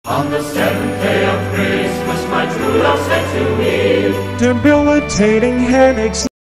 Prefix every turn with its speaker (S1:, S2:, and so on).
S1: On the seventh day of grace, which my true love sent to me,
S2: debilitating headaches